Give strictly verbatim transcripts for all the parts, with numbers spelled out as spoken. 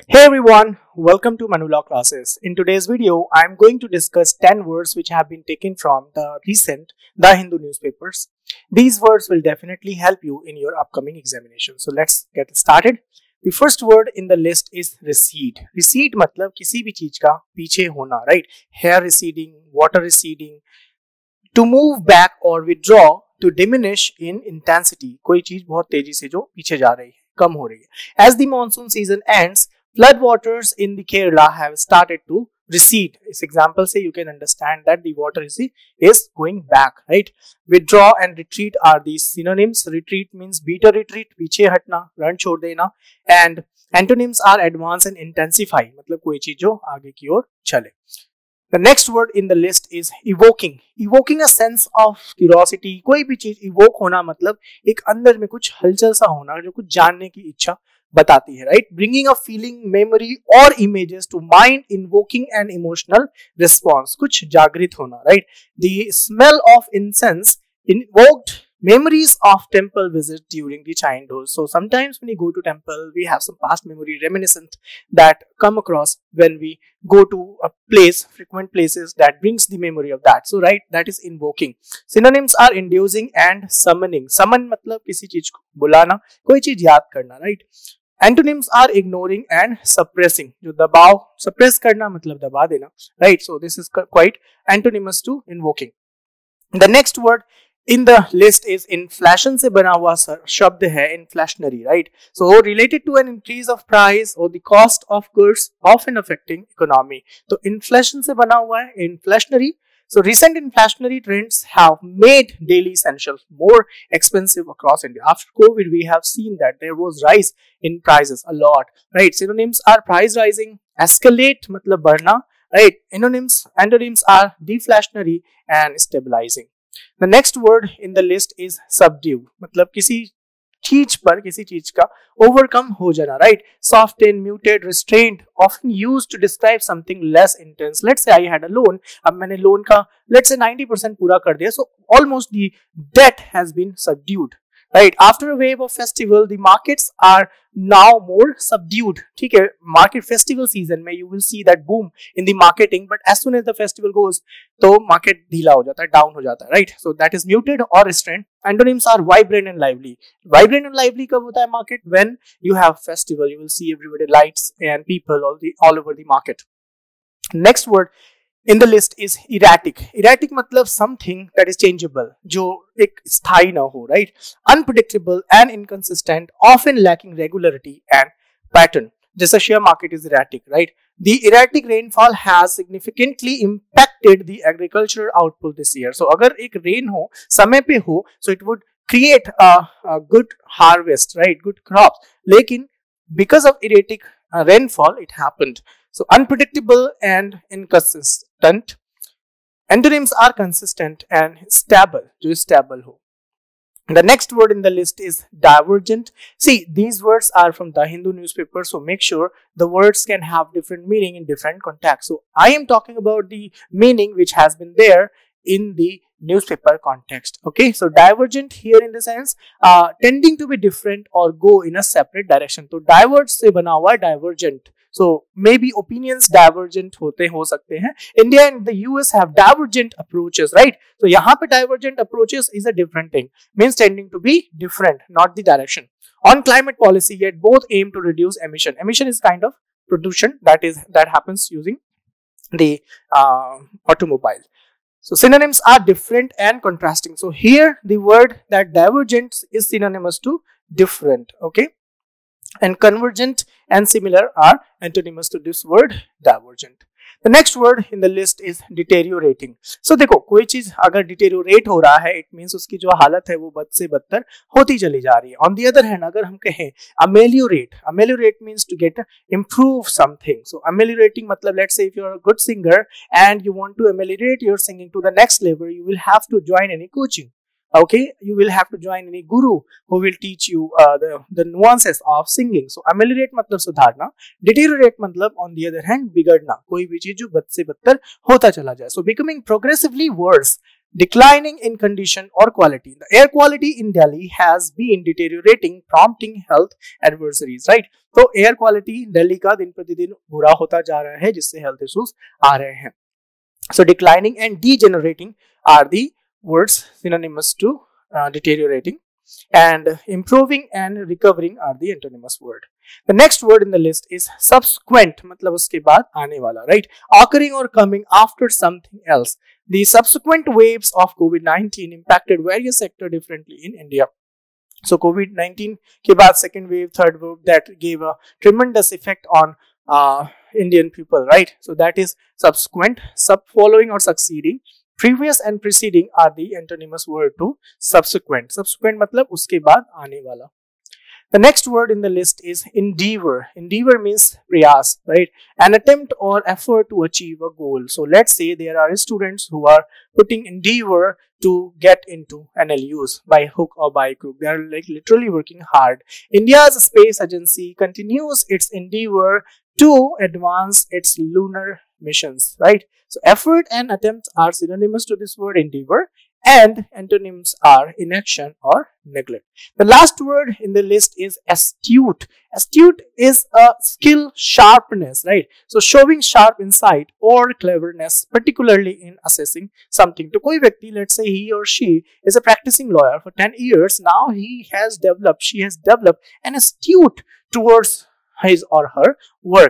Hey everyone, welcome to Manula classes. In today's video, I am going to discuss ten words which have been taken from the recent The Hindu newspapers. These words will definitely help you in your upcoming examination. So let's get started. The first word in the list is recede. Recede मतलब किसी भी चीज का पीछे होना, right? Hair receding, water receding. To move back or withdraw, to diminish in intensity. कोई चीज बहुत तेजी से जो पीछे जा रही है, कम हो रही है. As the monsoon season ends, flood waters in the Kerala have started to recede. इस example से you can understand that the water is, is going back, right? Withdraw and retreat are these synonyms. Retreat means beat a retreat, पीछे हटना, रण छोड़ देना. And antonyms are advance and intensify, मतलब कोई चीज जो आगे की ओर चले. The next word in the list is evoking. Evoking a sense of curiosity. कोई भी चीज evoke होना मतलब एक अंदर में कुछ हलचल सा होना, जो कुछ जानने की इच्छा बताती है, right? Bringing a feeling, memory or images to mind, invoking an emotional response. कुछ जागृत होना, right? The smell of incense invoked memories of temple visit during the childhood. So sometimes when you go to temple, we have some past memory reminiscent that come across when we go to a place, frequent places that brings the memory of that. So right, that is invoking. Synonyms are inducing and summoning. Summon मतलब किसी चीज को बुलाना, कोई चीज याद करना, right? Antonyms are ignoring and suppressing. जो दबाव suppress करना मतलब दबा देना, right? So this is quite antonymous to invoking. The next word in the list is inflation से बना हुआ शब्द है inflationary, right? So related to an increase of price or the cost of goods often affecting economy. तो inflation से बना हुआ है inflationary. So recent inflationary trends have made daily essentials more expensive across India. After COVID, we have seen that there was rise in prices a lot, right? Synonyms are price rising, escalate मतलब बढ़ना, right? Synonyms, antonyms are deflationary and stabilizing. The next word in the list is subdue. मतलब किसी चीज पर किसी चीज का overcome हो जाना, right? Soften, muted, restrained, often used to describe something less intense. Let's say I had a loan. अब मैंने लोन का let's say ninety percent पूरा कर दिया, so almost the debt has been subdued. Right, after a wave of festival, the markets are now more subdued. ठीक है, market festival season में you will see that boom in the marketing, but as soon as the festival goes, तो market ढीला हो जाता है, down हो जाता है, right? So that is muted or restrained. Antonyms are vibrant and lively. Vibrant and lively कब होता है market? When you have festival, you will see everybody lights and people all the all over the market. Next word in the list is erratic. Erratic मतलब something that is changeable, जो एक स्थायी ना हो, right? Unpredictable and inconsistent, often lacking regularity and pattern. जैसा share market is erratic, right? The erratic rainfall has significantly impacted the agricultural output this year. So अगर एक rain हो, समय पे हो, so it would create a, a good harvest, right? Good crops. लेकिन because of erratic uh, rainfall, it happened. So unpredictable and inconsistent. Antonyms are consistent and stable. जो stable हो. The next word in the list is divergent. See, these words are from the Hindu newspaper, so make sure the words can have different meaning in different contexts. So I am talking about the meaning which has been there in the newspaper context. Okay, so divergent here in the sense uh, tending to be different or go in a separate direction. So diverge से बना हुआ divergent. So maybe opinions divergent होते हो सकते हैं. India and the U S have divergent approaches, right? So यहाँ पे divergent approaches is a different thing. Means tending to be different, not the direction. On climate policy, yet both aim to reduce emission. Emission is kind of pollution that is that happens using the uh, automobile. So synonyms are different and contrasting. So here the word that divergent is synonymous to different, okay? And convergent and similar are antonymous to this word divergent. The next word in the list is deteriorating. So देखो कोई चीज अगर deteriorate हो रहा है, it means उसकी जो हालत है वो बद से बदतर होती चली जा रही है. On the other hand, अगर हम कहें ameliorate, ameliorate means to get improve something. So ameliorating मतलब let's say if you are a good singer and you want to ameliorate your singing to the next level, you will have to join any coaching. Okay, you will have to join any guru who will teach you uh, the, the nuances of singing. So ameliorate मतलब सुधारना, deteriorate मतलब on the other hand बिगड़ना, कोई भी चीज जो बद से बदतर होता चला जाए. So becoming progressively worse declining in condition or quality. The air quality in Delhi has been deteriorating, prompting health adversaries, right? तो air quality दिल्ली का दिन प्रतिदिन बुरा होता जा रहा है, जिससे health issues आ रहे हैं. So declining and degenerating are the words synonymous to uh, deteriorating, and improving and recovering are the antonymous word. The next word in the list is subsequent, मतलब उसके बाद आने वाला, right? Occurring or coming after something else. The subsequent waves of COVID nineteen impacted various sectors differently in India. So COVID nineteen के बाद second wave, third wave, that gave a tremendous effect on uh, Indian people, right? So that is subsequent, sub following or succeeding. Previous and preceding are the antonymous word to subsequent. Subsequent मतलब उसके बाद आने वाला. The next word in the list is endeavor. Endeavor means prayas, right? An attempt or effort to achieve a goal. So let's say there are students who are putting endeavor to get into N L Us by hook or by crook. They are like literally working hard. India's space agency continues its endeavor to advance its lunar missions, right? So effort and attempts are synonymous to this word endeavor, and antonyms are inaction or neglect. The last word in the list is astute. Astute is a skill, sharpness, right? So showing sharp insight or cleverness, particularly in assessing something. To koi vyakti, let's say he or she is a practicing lawyer for ten years. Now he has developed, she has developed an astute towards his or her work.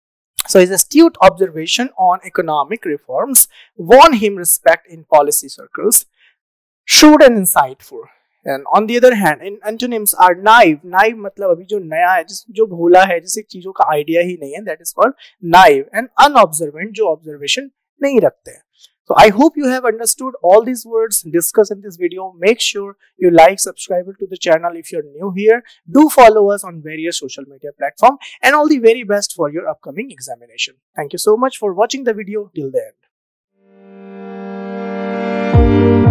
So his astute observation on economic reforms won him respect in policy circles. Shrewd and insightful. And on the other hand, in antonyms are naive. Naive मतलब अभी जो नया है, जिस जो भोला है, जिसे चीजों का आइडिया ही नहीं है, that is called naive. And unobservant, जो observation नहीं रखते हैं. So I hope you have understood all these words discussed in this video. Make sure you like, subscribe to the channel if you're new here. Do follow us on various social media platforms, and all the very best for your upcoming examination. Thank you so much for watching the video till the end.